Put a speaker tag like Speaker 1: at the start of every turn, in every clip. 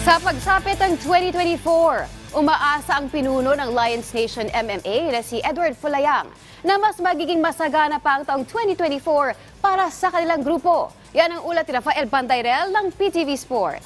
Speaker 1: Sa pagsapit ng 2024, umaasa ang pinuno ng Lions Nation MMA na si Edward Folayang na mas magiging masagana pa ang taong 2024 para sa kanilang grupo. Yan ang ulat ni Rafael Bandairel ng PTV Sports.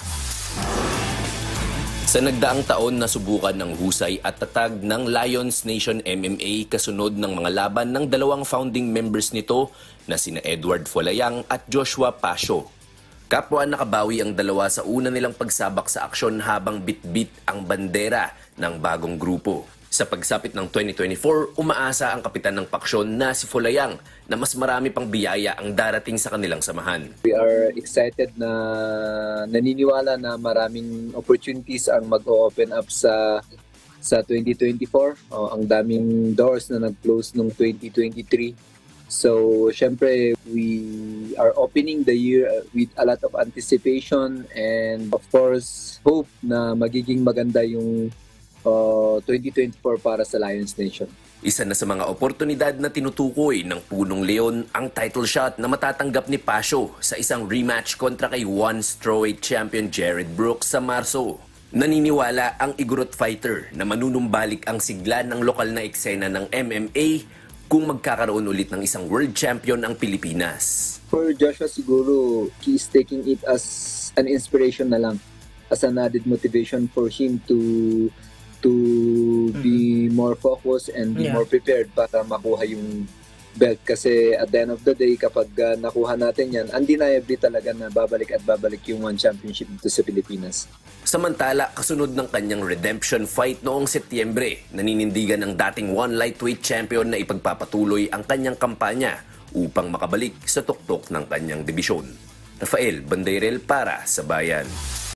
Speaker 2: Sa nagdaang taon, nasubukan ng husay at tatag ng Lions Nation MMA kasunod ng mga laban ng dalawang founding members nito na sina Edward Folayang at Joshua Pasio. Kapwa nakabawi ang dalawa sa una nilang pagsabak sa aksyon habang bit-bit ang bandera ng bagong grupo. Sa pagsapit ng 2024, umaasa ang kapitan ng paksyon na si Folayang na mas marami pang biyaya ang darating sa kanilang samahan.
Speaker 3: We are excited na naniniwala na maraming opportunities ang mag-open up sa 2024. Ang daming doors na nag-close noong 2023. So, syempre, we are opening the year with a lot of anticipation and of course, hope na magiging maganda yung 2024 para sa Lions Nation.
Speaker 2: Isa na sa mga oportunidad na tinutukoy ng Punong Leon ang title shot na matatanggap ni Pasio sa isang rematch kontra kay one strawweight champion Jared Brooks sa Marso. Naniniwala ang Igorot fighter na manunumbalik ang sigla ng lokal na eksena ng MMA kung magkakaroon ulit ng isang world champion ang Pilipinas.
Speaker 3: For Joshua siguro, he is taking it as an inspiration na lang, as an added motivation for him to be more focused and be more prepared para makuha yung belt. Kasi at the end of the day, kapag nakuha natin yan, undeniably talaga na babalik at babalik yung one championship dito sa Pilipinas.
Speaker 2: Samantala, kasunod ng kanyang redemption fight noong Setyembre, naninindigan ng dating one lightweight champion na ipagpapatuloy ang kanyang kampanya upang makabalik sa tuktok ng kanyang dibisyon. Rafael Bandairel para sa Bayan.